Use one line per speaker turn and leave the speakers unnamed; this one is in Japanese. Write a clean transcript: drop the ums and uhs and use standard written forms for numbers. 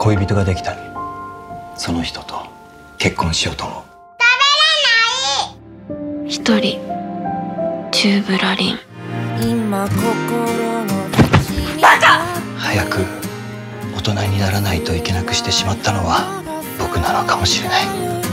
恋人ができた。その人と結婚しようと思う。
一人チューブラリン。バカ！
早く大人にならないといけなくしてしまったのは僕なのかもしれない。